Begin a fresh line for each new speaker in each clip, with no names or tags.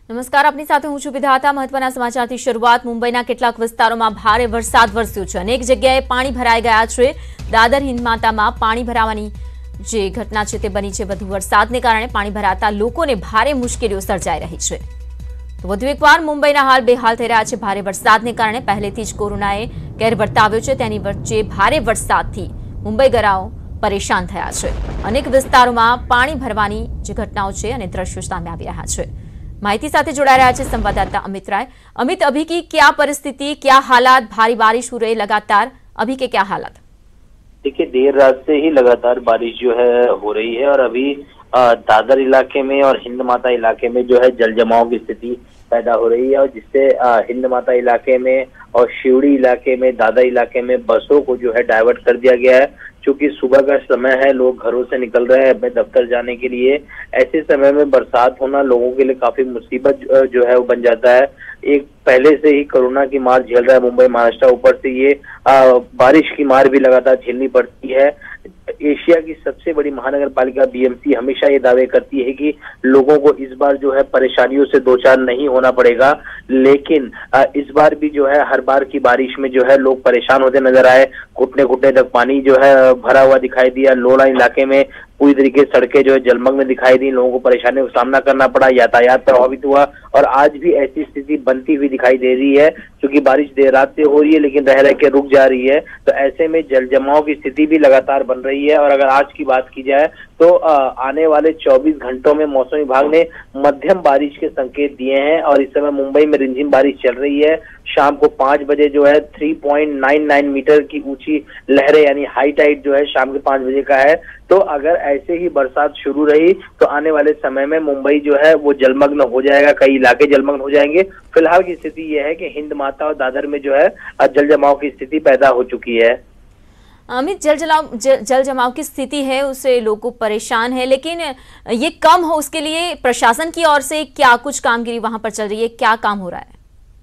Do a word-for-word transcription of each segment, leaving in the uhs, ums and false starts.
નમસ્કાર, આપની સાથે હું છું વિધાતા। મહત્વના સમાચારથી શરૂઆત। મુંબઈના કેટલાક વિસ્તારોમાં ભારે વરસાદ વરસ્યો છે। અનેક જગ્યાએ પાણી ભરાઈ ગયા છે। દાદર હિંદમાતામાં પાણી ભરાવાની જે ઘટના છે તે બની છે। વધુ વરસાદને કારણે પાણી ભરાતા લોકોને ભારે મુશ્કેલીઓ સર્જાઈ રહી છે। તો વધુ એકવાર મુંબઈના હાલ બેહાલ થઈ રહ્યા છે। ભારે વરસાદને કારણે પહેલેથી જ કોરોનાએ કેર વર્તાવ્યો છે, તેની વચ્ચે ભારે વરસાદથી મુંબઈગરાઓ પરેશાન થયા છે। અનેક વિસ્તારોમાં પાણી ભરવાની જે ઘટનાઓ છે અને દ્રશ્યો સામે આવી રહ્યા છે। माहिती साथे जोड़ा रहा है संवाददाता अमित राय। अमित, अभी की क्या परिस्थिति, क्या हालात? भारी बारिश हो रही लगातार, अभी के क्या हालात?
देखिए, देर रात से ही लगातार बारिश जो है हो रही है और अभी दादर इलाके में और हिंद माता इलाके में जो है जल जमाव की स्थिति पैदा हो रही है और जिससे हिंद माता इलाके में और शिवड़ी इलाके में, दादर इलाके में बसों को जो है डाइवर्ट कर दिया गया है। क्योंकि सुबह का समय है, लोग घरों से निकल रहे हैं अपने दफ्तर जाने के लिए। ऐसे समय में बरसात होना लोगों के लिए काफी मुसीबत जो है वो बन जाता है। एक पहले से ही कोरोना की मार झेल रहा है मुंबई महाराष्ट्र, ऊपर से ये आ, बारिश की मार भी लगातार झेलनी पड़ती है। एशिया की सबसे बड़ी महानगर पालिका बीएमसी हमेशा ये दावे करती है कि लोगों को इस बार जो है परेशानियों से दो चार नहीं होना पड़ेगा, लेकिन इस बार भी जो है हर बार की बारिश में जो है लोग परेशान होते नजर आए। घुटने घुटने तक पानी जो है भरा हुआ दिखाई दिया। लोला इलाके में पूरी तरीके से सड़कें जो है जलमग्न दिखाई दी। लोगों को परेशानियों का सामना करना पड़ा, यातायात प्रभावित हुआ और आज भी ऐसी स्थिति बनती हुई दिखाई दे रही है। क्योंकि बारिश देर रात से हो रही है लेकिन रह रह के रुक जा रही है, तो ऐसे में जल जमाव की स्थिति भी लगातार बन रही है। और अगर आज की बात की जाए तो आने वाले चौबीस घंटों में मौसम विभाग ने मध्यम बारिश के संकेत दिए हैं और इस समय मुंबई में रिमझिम बारिश चल रही है। शाम को पांच बजे जो है तीन पॉइंट नौ नौ मीटर की ऊंची लहरें यानी हाई टाइड जो है शाम के पांच बजे का है। तो अगर ऐसे ही बरसात शुरू रही तो आने वाले समय में मुंबई जो है वो जलमग्न हो जाएगा, कई इलाके जलमग्न हो जाएंगे। फिलहाल की स्थिति यह है कि हिंद माता और दादर में जो है जल जमाव की स्थिति पैदा हो चुकी है।
अमित, जल जलाव जल, जल जमाव की स्थिति है, उससे लोग परेशान है, लेकिन ये कम हो उसके लिए प्रशासन की ओर से क्या कुछ कामगिरी वहां पर चल रही है? क्या काम हो रहा है?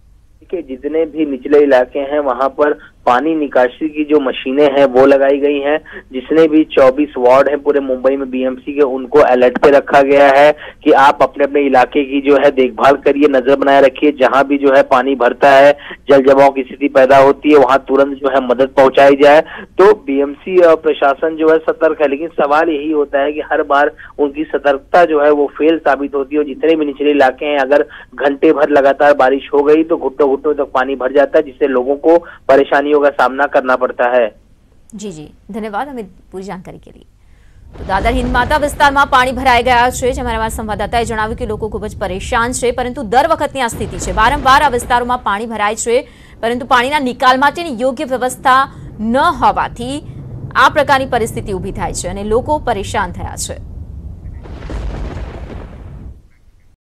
कि जितने भी निचले इलाके हैं वहां पर पानी निकासी की जो मशीनें हैं वो लगाई गई हैं। जिसने भी चौबीस वार्ड हैं पूरे मुंबई में बीएमसी के, उनको अलर्ट पे रखा गया है कि आप अपने अपने इलाके की जो है देखभाल करिए, नजर बनाए रखिए। जहां भी जो है पानी भरता है, जल जमाव की स्थिति पैदा होती है, वहां तुरंत जो है मदद पहुंचाई जाए। तो बीएमसी और प्रशासन जो है सतर्क है, लेकिन सवाल यही होता है कि हर बार उनकी सतर्कता जो है वो फेल साबित होती है। और जितने भी निचले इलाके हैं, अगर घंटे भर लगातार बारिश हो गई तो घुटनों घुटनों तक पानी भर जाता है, जिससे लोगों को परेशानियों का सामना करना पड़ता है।
जी जी, धन्यवाद अमित पूरी जानकारी के लिए। तो दादर हिंदमाता विસ્તારમાં પાણી ભરાઈ ગયા છે। અમારા સંવાદદાતાએ જણાવ્યું કે લોકો ખૂબ જ પરેશાન છે, પરંતુ દર વખતની આ સ્થિતિ છે। વારંવાર આ વિસ્તારોમાં પાણી ભરાય છે, પરંતુ પાણીના નિકાલ માટેની યોગ્ય વ્યવસ્થા ન હોવાથી આ પ્રકારની પરિસ્થિતિ ઊભી થાય છે અને લોકો પરેશાન થયા છે।